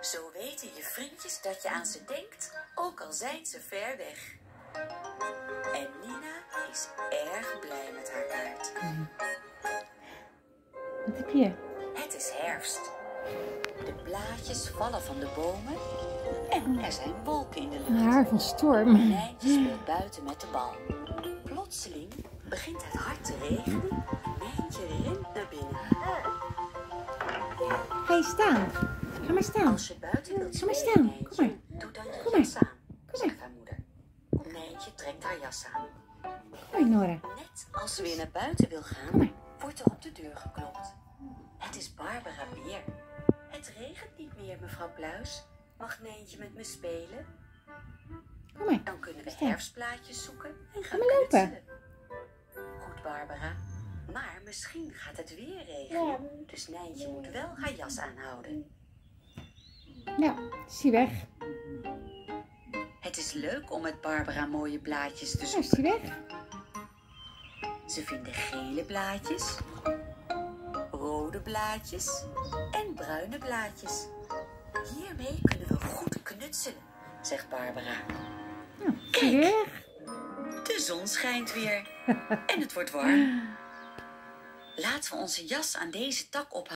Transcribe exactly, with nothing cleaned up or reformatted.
Zo weten je vriendjes dat je aan ze denkt, ook al zijn ze ver weg. En Nina is erg blij met haar kaart. Wat heb je? Het is herfst. De blaadjes vallen van de bomen en er zijn wolken in de lucht. Een haar van storm. Nijntje speelt buiten met de bal. Plotseling begint het hard te regenen en Nijntje rent naar binnen. Ga je staan? Ga maar staan. Als je buiten wilt Ga maar spelen, staan. Nijntje, Kom maar. doe dan je Kom maar. jas aan, Kom zegt haar moeder. Nijntje trekt haar jas aan. Hoi Nora. Net als ze weer naar buiten wil Kom gaan, maar. wordt er op de deur geklopt. Het is Barbara Beer. Het regent niet meer, mevrouw Pluis. Mag Nijntje met me spelen? Kom maar. Dan kunnen we Staan. herfstblaadjes zoeken en gaan Kom maar lopen. knutselen. Goed, Barbara. Maar misschien gaat het weer regenen. Dus Nijntje moet wel haar jas aanhouden. Ja, is hij weg? Het is leuk om met Barbara mooie blaadjes te Ja, is zoeken. hij weg? Ze vinden gele blaadjes, rode blaadjes en bruine blaadjes. Hiermee kunnen we goed knutselen, zegt Barbara. Ja, is hij weer weg? De zon schijnt weer en het wordt warm. Laten we onze jas aan deze tak ophangen.